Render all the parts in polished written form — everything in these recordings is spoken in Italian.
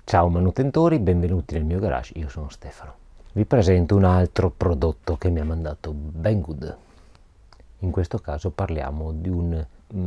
Ciao manutentori, benvenuti nel mio garage, io sono Stefano. Vi presento un altro prodotto che mi ha mandato Banggood. In questo caso parliamo di un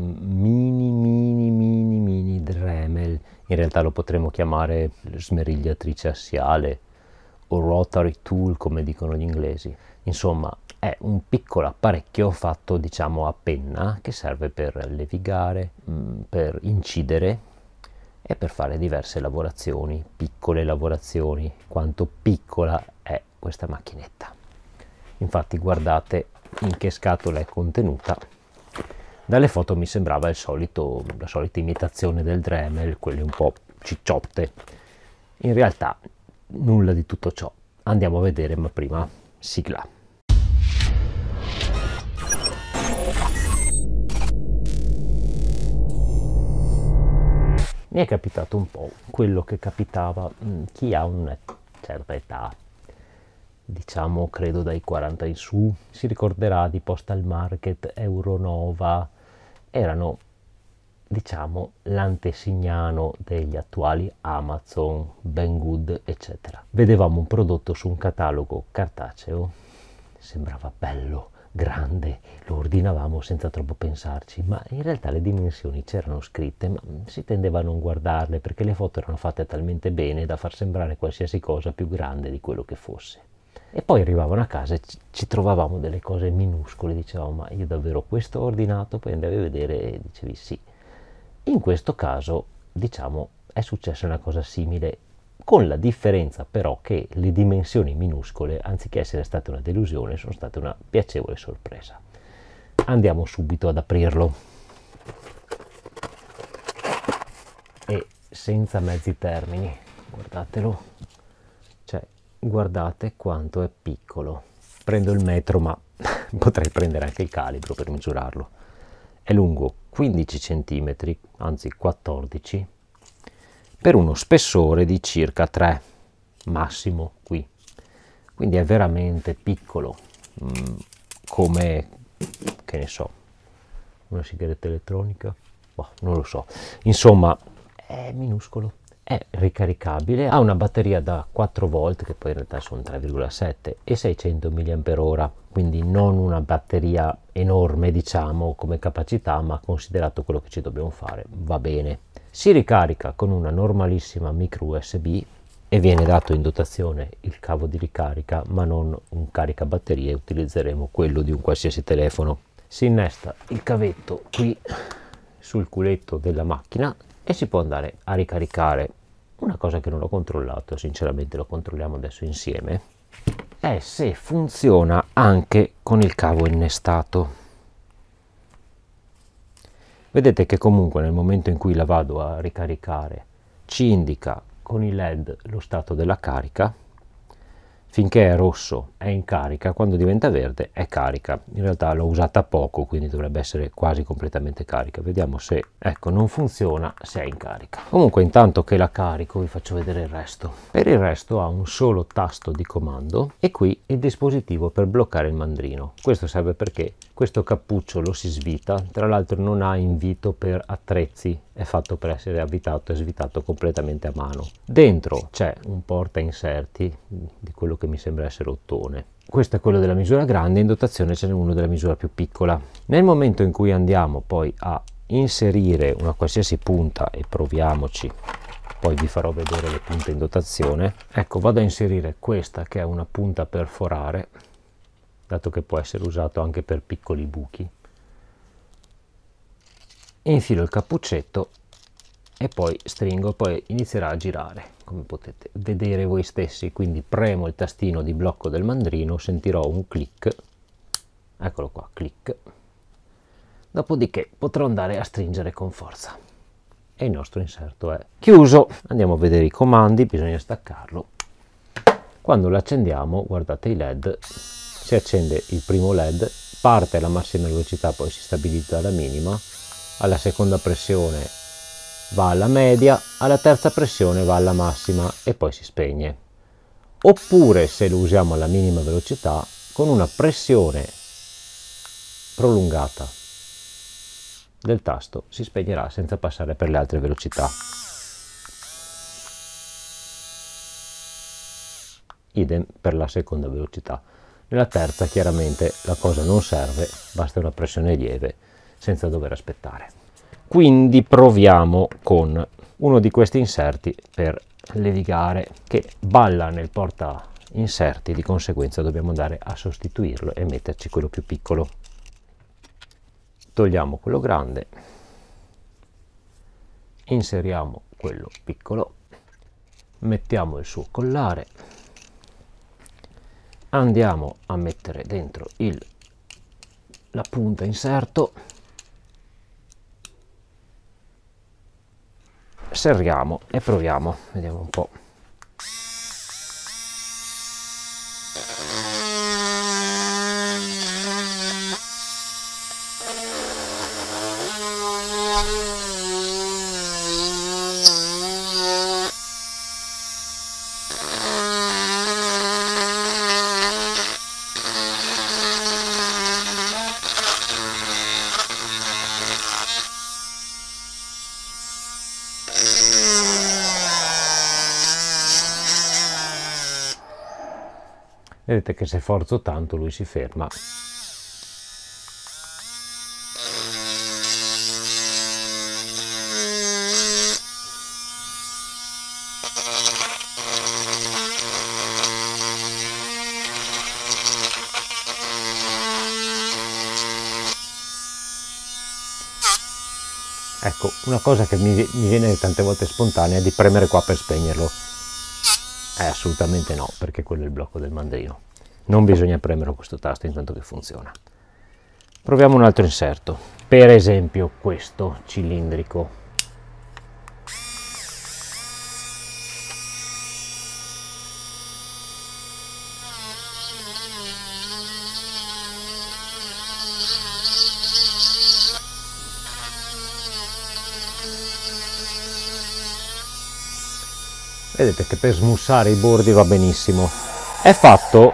mini Dremel. In realtà lo potremmo chiamare smerigliatrice assiale o rotary tool, come dicono gli inglesi. Insomma, è un piccolo apparecchio fatto, diciamo, a penna che serve per levigare, per incidere e per fare diverse lavorazioni, piccole lavorazioni. Quanto piccola è questa macchinetta. Infatti guardate in che scatola è contenuta. Dalle foto mi sembrava la solita imitazione del Dremel, quelle un po' cicciotte. In realtà nulla di tutto ciò. Andiamo a vedere, ma prima sigla. Mi è capitato un po' quello che capitava chi ha una certa età, diciamo credo dai 40 in su, si ricorderà di Postal Market, Euronova, erano, diciamo, l'antesignano degli attuali Amazon, Banggood, eccetera. Vedevamo un prodotto su un catalogo cartaceo, sembrava bello, grande, lo ordinavamo senza troppo pensarci, ma in realtà le dimensioni c'erano scritte, ma si tendeva a non guardarle perché le foto erano fatte talmente bene da far sembrare qualsiasi cosa più grande di quello che fosse. E poi arrivavano a casa e ci trovavamo delle cose minuscole, dicevamo ma io davvero questo ho ordinato? Poi andavi a vedere e dicevi sì. In questo caso, diciamo, è successa una cosa simile, con la differenza però che le dimensioni minuscole, anziché essere state una delusione, sono state una piacevole sorpresa. Andiamo subito ad aprirlo. E senza mezzi termini, guardatelo, cioè guardate quanto è piccolo. Prendo il metro, ma potrei prendere anche il calibro per misurarlo. È lungo 15 cm, anzi 14, per uno spessore di circa 3 massimo qui, quindi è veramente piccolo, come, che ne so, una sigaretta elettronica, boh, non lo so, insomma è minuscolo, è ricaricabile, ha una batteria da 4 volt che poi in realtà sono 3,7 e 600 mAh, quindi non una batteria enorme, diciamo, come capacità, ma considerato quello che ci dobbiamo fare va bene. Si ricarica con una normalissima micro USB e viene dato in dotazione il cavo di ricarica, ma non un caricabatterie, utilizzeremo quello di un qualsiasi telefono. Si innesta il cavetto qui sul culetto della macchina e si può andare a ricaricare. Una cosa che non ho controllato, sinceramente lo controlliamo adesso insieme, è se funziona anche con il cavo innestato. Vedete che comunque nel momento in cui la vado a ricaricare ci indica con i LED lo stato della carica. Finché è rosso è in carica, quando diventa verde è carica. In realtà l'ho usata poco, quindi dovrebbe essere quasi completamente carica. Vediamo se, ecco, non funziona se è in carica. Comunque intanto che la carico vi faccio vedere il resto. Per il resto ha un solo tasto di comando e qui il dispositivo per bloccare il mandrino. Questo serve perché questo cappuccio lo si svita, tra l'altro non ha invito per attrezzi, è fatto per essere avvitato e svitato completamente a mano. Dentro c'è un porta inserti di quello che mi sembra essere ottone. Questo è quello della misura grande, in dotazione ce n'è uno della misura più piccola. Nel momento in cui andiamo poi a inserire una qualsiasi punta, e proviamoci, poi vi farò vedere le punte in dotazione, ecco, vado a inserire questa che è una punta per forare, dato che può essere usato anche per piccoli buchi. Infilo il cappuccetto e poi stringo, poi inizierà a girare, come potete vedere voi stessi. Quindi premo il tastino di blocco del mandrino, sentirò un click, eccolo qua, click, dopodiché potrò andare a stringere con forza e il nostro inserto è chiuso. Andiamo a vedere i comandi, bisogna staccarlo. Quando lo accendiamo, guardate i LED, si accende il primo LED, parte alla massima velocità, poi si stabilizza alla minima, alla seconda pressione va alla media, alla terza pressione va alla massima e poi si spegne. Oppure, se lo usiamo alla minima velocità, con una pressione prolungata del tasto si spegnerà senza passare per le altre velocità. idem per la seconda velocità. Nella terza chiaramente la cosa non serve, basta una pressione lieve senza dover aspettare. Quindi proviamo con uno di questi inserti per levigare che balla nel porta inserti, di conseguenza dobbiamo andare a sostituirlo e metterci quello più piccolo. Togliamo quello grande, inseriamo quello piccolo, mettiamo il suo collare, andiamo a mettere dentro la punta inserto, serriamo e proviamo, vediamo un po'. Vedete che se forzo tanto lui si ferma. Ecco, una cosa che mi viene tante volte spontanea è di premere qua per spegnerlo. Assolutamente no, perché quello è il blocco del mandrino. Non bisogna premere questo tasto intanto che funziona. Proviamo un altro inserto, per esempio questo cilindrico. Vedete che per smussare i bordi va benissimo. È fatto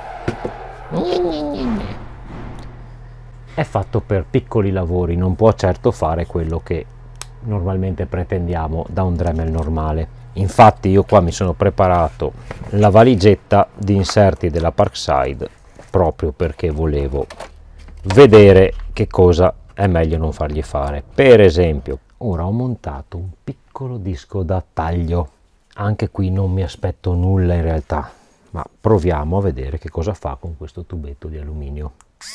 per piccoli lavori, non può certo fare quello che normalmente pretendiamo da un Dremel normale. Infatti io qua mi sono preparato la valigetta di inserti della Parkside proprio perché volevo vedere che cosa è meglio non fargli fare. Per esempio, ora ho montato un piccolo disco da taglio. Anche qui non mi aspetto nulla in realtà, ma proviamo a vedere che cosa fa con questo tubetto di alluminio.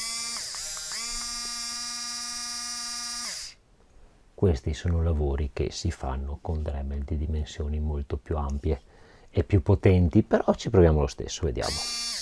Questi sono lavori che si fanno con Dremel di dimensioni molto più ampie e più potenti, però ci proviamo lo stesso, vediamo.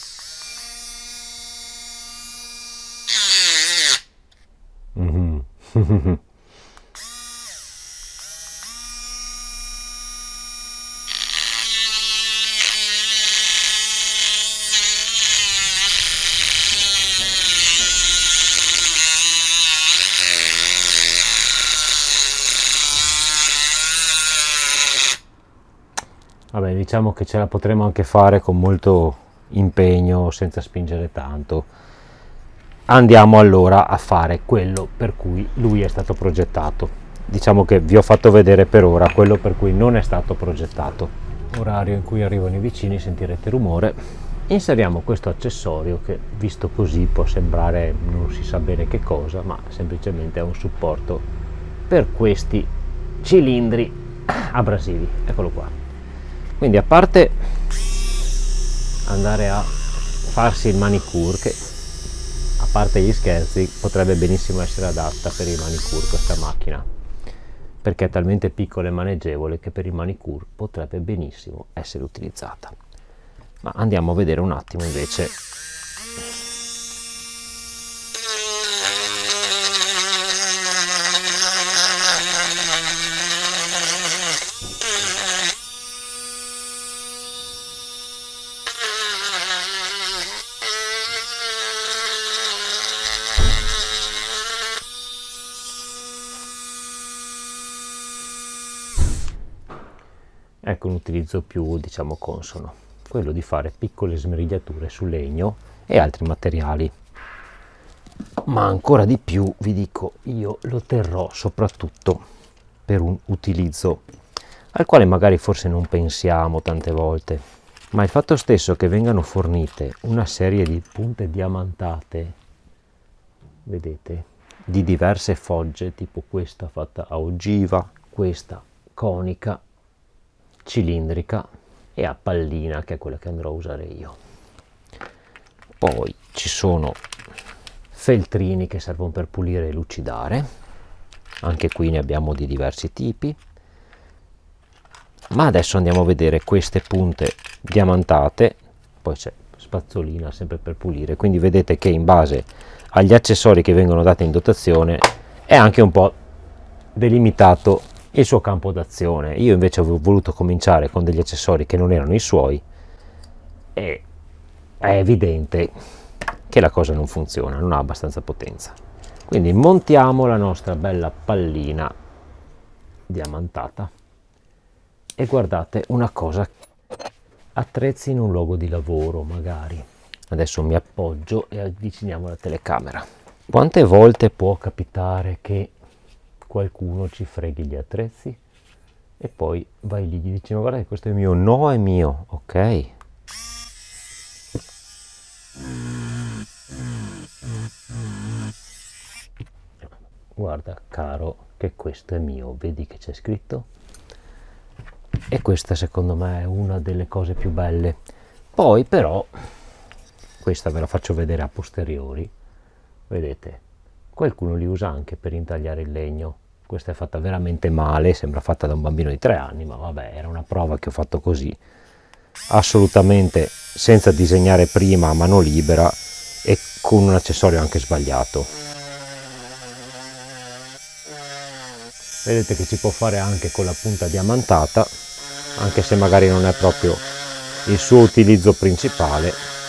Vabbè, diciamo che ce la potremo anche fare con molto impegno, senza spingere tanto. Andiamo allora a fare quello per cui lui è stato progettato. Diciamo che vi ho fatto vedere per ora quello per cui non è stato progettato. Orario in cui arrivano i vicini, sentirete rumore. Inseriamo questo accessorio che, visto così, può sembrare non si sa bene che cosa, ma semplicemente è un supporto per questi cilindri abrasivi. Eccolo qua. Quindi, a parte andare a farsi il manicure, che a parte gli scherzi potrebbe benissimo essere adatta per il manicure questa macchina, perché è talmente piccola e maneggevole che per il manicure potrebbe benissimo essere utilizzata. Ma andiamo a vedere un attimo invece ecco un utilizzo più, diciamo, consono, quello di fare piccole smerigliature su legno e altri materiali. Ma ancora di più, vi dico, io lo terrò soprattutto per un utilizzo al quale magari forse non pensiamo tante volte, ma il fatto stesso che vengano fornite una serie di punte diamantate, vedete, di diverse fogge, tipo questa fatta a ogiva, questa conica, cilindrica e a pallina, che è quella che andrò a usare io. Poi ci sono feltrini che servono per pulire e lucidare, anche qui ne abbiamo di diversi tipi. Ma adesso andiamo a vedere queste punte diamantate, poi c'è spazzolina sempre per pulire, quindi vedete che in base agli accessori che vengono dati in dotazione è anche un po' delimitato il suo campo d'azione. Io invece avevo voluto cominciare con degli accessori che non erano i suoi e è evidente che la cosa non funziona, non ha abbastanza potenza. Quindi montiamo la nostra bella pallina diamantata e guardate una cosa, attrezzi in un luogo di lavoro magari. Adesso mi appoggio e avviciniamo la telecamera. Quante volte può capitare che qualcuno ci freghi gli attrezzi e poi vai lì e gli dici: ma guarda che questo è mio. No, è mio. Ok. Guarda caro che questo è mio, vedi che c'è scritto? E questa secondo me è una delle cose più belle. Poi però, questa ve la faccio vedere a posteriori, vedete, qualcuno li usa anche per intagliare il legno. Questa è fatta veramente male, sembra fatta da un bambino di 3 anni, ma vabbè, era una prova che ho fatto così, assolutamente senza disegnare prima a mano libera e con un accessorio anche sbagliato. Vedete che si può fare anche con la punta diamantata, anche se magari non è proprio il suo utilizzo principale.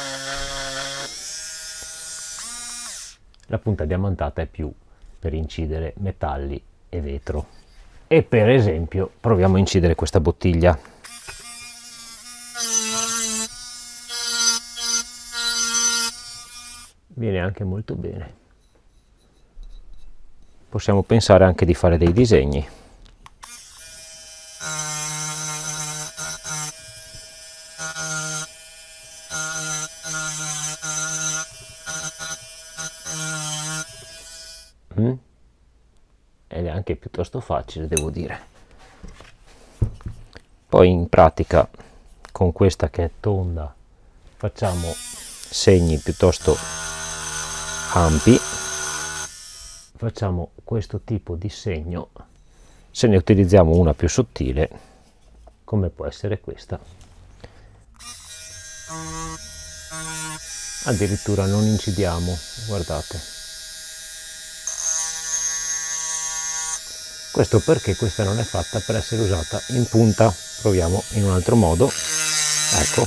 La punta diamantata è più per incidere metalli e vetro. E per esempio proviamo a incidere questa bottiglia. Viene anche molto bene. Possiamo pensare anche di fare dei disegni. Ed è anche piuttosto facile, devo dire. Poi in pratica con questa che è tonda facciamo segni piuttosto ampi. Facciamo questo tipo di segno, se ne utilizziamo una più sottile come può essere questa. Addirittura non incidiamo, guardate. Questo perché questa non è fatta per essere usata in punta. Proviamo in un altro modo. Ecco.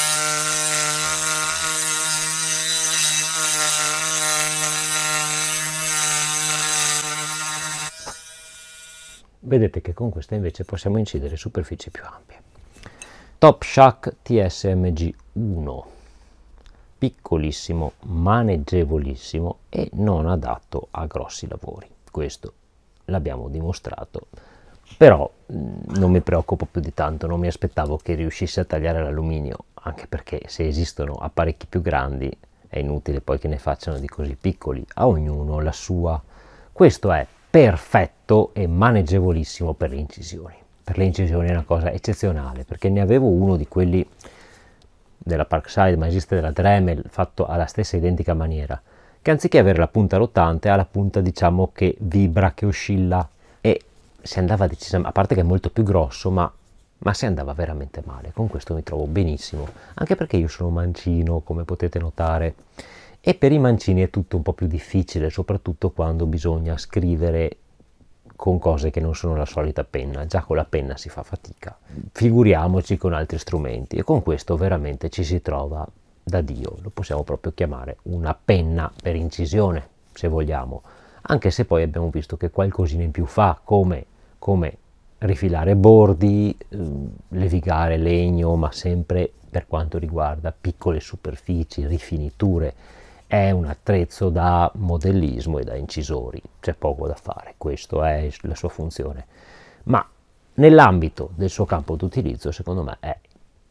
Vedete che con questa invece possiamo incidere superfici più ampie. Top Shack TSMG 1, piccolissimo, maneggevolissimo e non adatto a grossi lavori. Questo l'abbiamo dimostrato, però non mi preoccupo più di tanto, non mi aspettavo che riuscisse a tagliare l'alluminio, anche perché se esistono apparecchi più grandi è inutile poi che ne facciano di così piccoli, a ognuno la sua. Questo è perfetto e maneggevolissimo per le incisioni. Per le incisioni è una cosa eccezionale, perché ne avevo uno di quelli della Parkside, ma esiste della Dremel, fatto alla stessa identica maniera, che anziché avere la punta rotante ha la punta, diciamo, che vibra, che oscilla, e si andava decisamente, a parte che è molto più grosso, ma si andava veramente male. Con questo mi trovo benissimo, anche perché io sono mancino, come potete notare, e per i mancini è tutto un po' più difficile, soprattutto quando bisogna scrivere con cose che non sono la solita penna. Già con la penna si fa fatica, figuriamoci con altri strumenti, e con questo veramente ci si trova da Dio. Lo possiamo proprio chiamare una penna per incisione, se vogliamo, anche se poi abbiamo visto che qualcosina in più fa, come rifilare bordi, levigare legno, ma sempre per quanto riguarda piccole superfici, rifiniture. È un attrezzo da modellismo e da incisori, c'è poco da fare, questa è la sua funzione, ma nell'ambito del suo campo d'utilizzo secondo me è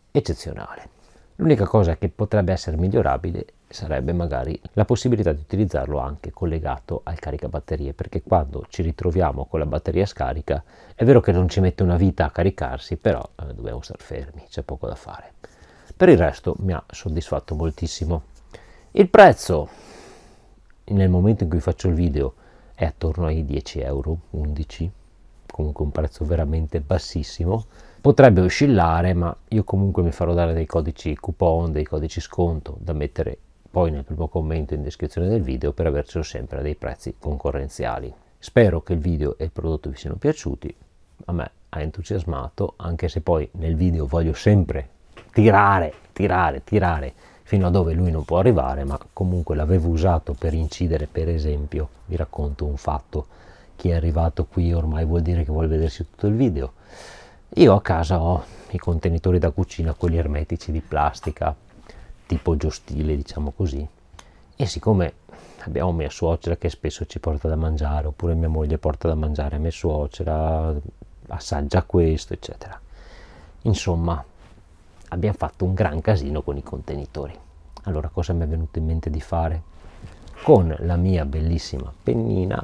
eccezionale. L'unica cosa che potrebbe essere migliorabile sarebbe magari la possibilità di utilizzarlo anche collegato al caricabatterie, perché quando ci ritroviamo con la batteria scarica è vero che non ci mette una vita a caricarsi, però dobbiamo stare fermi, c'è poco da fare. Per il resto mi ha soddisfatto moltissimo. Il prezzo nel momento in cui faccio il video è attorno ai 10 euro, 11, comunque un prezzo veramente bassissimo. Potrebbe oscillare, ma io comunque mi farò dare dei codici coupon, dei codici sconto da mettere poi nel primo commento in descrizione del video per avercelo sempre a dei prezzi concorrenziali. Spero che il video e il prodotto vi siano piaciuti, a me ha entusiasmato, anche se poi nel video voglio sempre tirare fino a dove lui non può arrivare, ma comunque l'avevo usato per incidere. Per esempio, vi racconto un fatto: chi è arrivato qui ormai vuol dire che vuole vedersi tutto il video. Io a casa ho i contenitori da cucina, quelli ermetici di plastica, tipo giostile, diciamo così, e siccome abbiamo mia suocera che spesso ci porta da mangiare, oppure mia moglie porta da mangiare a mia suocera, assaggia questo, eccetera. Insomma, abbiamo fatto un gran casino con i contenitori. Allora cosa mi è venuto in mente di fare? Con la mia bellissima pennina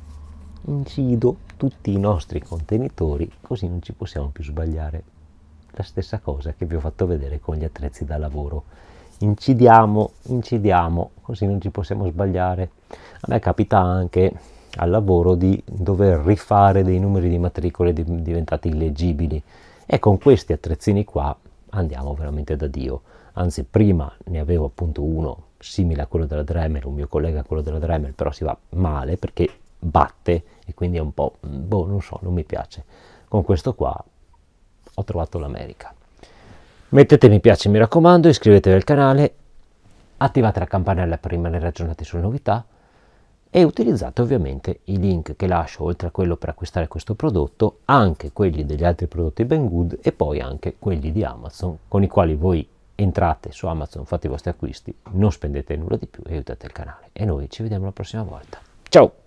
incido tutti i nostri contenitori, così non ci possiamo più sbagliare. La stessa cosa che vi ho fatto vedere con gli attrezzi da lavoro. Incidiamo, così non ci possiamo sbagliare. A me capita anche al lavoro di dover rifare dei numeri di matricole diventati illeggibili, e con questi attrezzini qua andiamo veramente da Dio. Anzi, prima ne avevo appunto uno simile a quello della Dremel, un mio collega a quello della Dremel, però si va male perché batte e quindi è un po', non so, non mi piace. Con questo qua ho trovato l'America. Mettete mi piace, mi raccomando, iscrivetevi al canale, attivate la campanella per rimanere aggiornati sulle novità e utilizzate ovviamente i link che lascio, oltre a quello per acquistare questo prodotto, anche quelli degli altri prodotti Banggood e poi anche quelli di Amazon, con i quali voi entrate su Amazon, fate i vostri acquisti, non spendete nulla di più e aiutate il canale. E noi ci vediamo la prossima volta. Ciao!